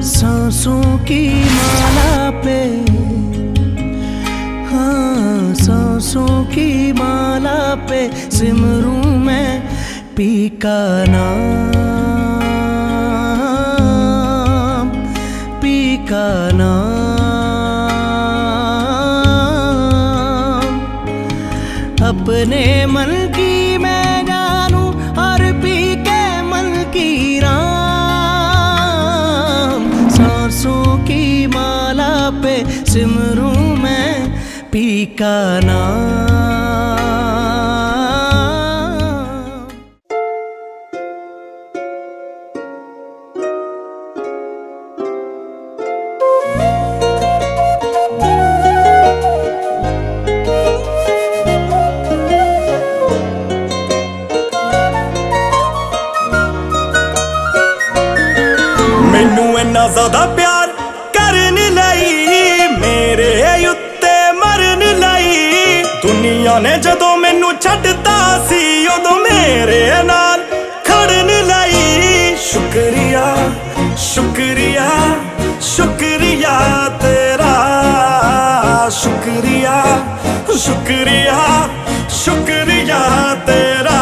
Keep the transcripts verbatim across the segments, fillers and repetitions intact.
सांसों की माला पे, हाँ सांसों की माला पे सिमरूं मैं पी का नाम, पी का नाम। अपने मन की मैं जानूं और पी के मन की राम। सांसों की माला पे सिमरूं मैं पी का नाम। मैनू इन्ना ज्यादा प्यार करन लई, मेरे उत्ते मरन लई। दुनिया ने जदों मैनू छड्डता सी उदों मेरे नाल खड़न लई। शुक्रिया शुक्रिया शुक्रिया तेरा, शुक्रिया शुक्रिया शुक्रिया तेरा।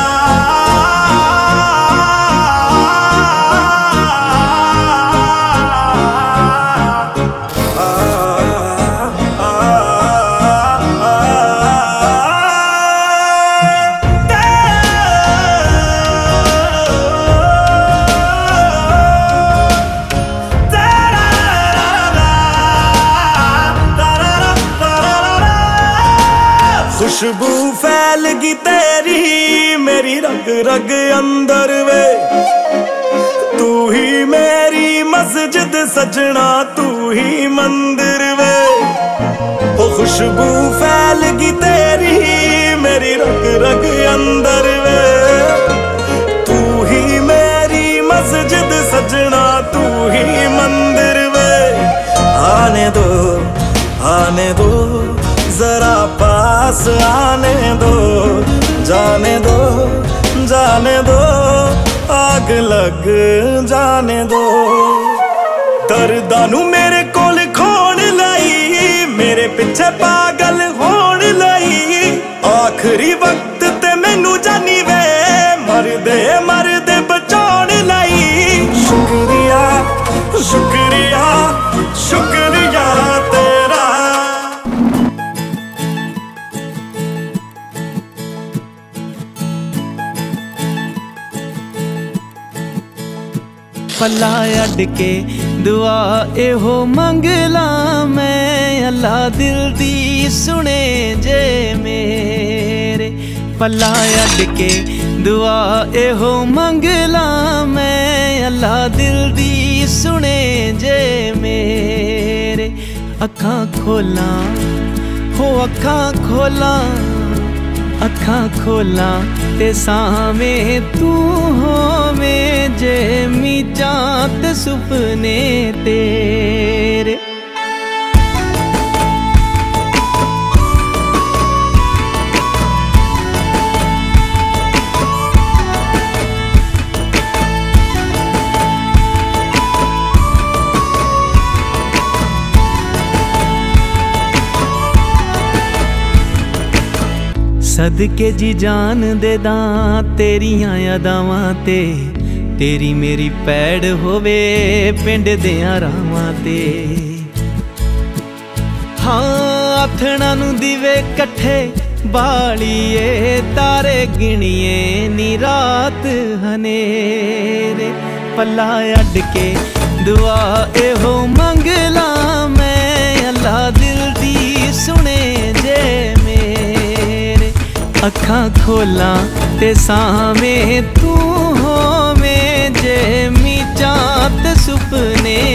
खुशबू फैल गई तेरी मेरी रग रग अंदर वे। तू ही मेरी मस्जिद सजना, तू ही मंदिर वे। ओ खुशबू फैल गई तेरी मेरी रग रग अंदर वे। तू ही मेरी मस्जिद सजना, तू ही मंदिर वे। आने दो आने दो जरा पास, आने दो जाने दो जाने दो, आग लग जाने दो। दर्दां नू मेरे कोल खोण लई, मेरे पिछे पागल होण लई। आखिरी वक्त ते मैनू जानी वे मरदे मरदे बचाउण लई। शुक्रिया शुक्रिया शुक्रिया तेरा। पला अड के दुआ एहो मंगला मैं, अल्लाह दिल दी सुने जे मेरे। पला अड के दुआ एहो मंगला मैं, अल्लाह दिल दी सुने जे मेरे। अखां खोला हो अखां खोला, अखां खोला ते सामे तू होवें जे मीचां ते सुपने तेरे। सदके जी जान दे दां तेरियां यादावां ते, तेरी मेरी पैड़ होवे पिंड दियां रावां ते। हाँ आथणा नू दिवे कट्ठे बालिए, तारे गिणिए नी रात हनेरे। पला अड के दुआ एहो मंगला मैं, अल्लाह दिल दी सुने जे मेरे। अखां खोला ते सामे तू होवें जे मीचां ते सुपने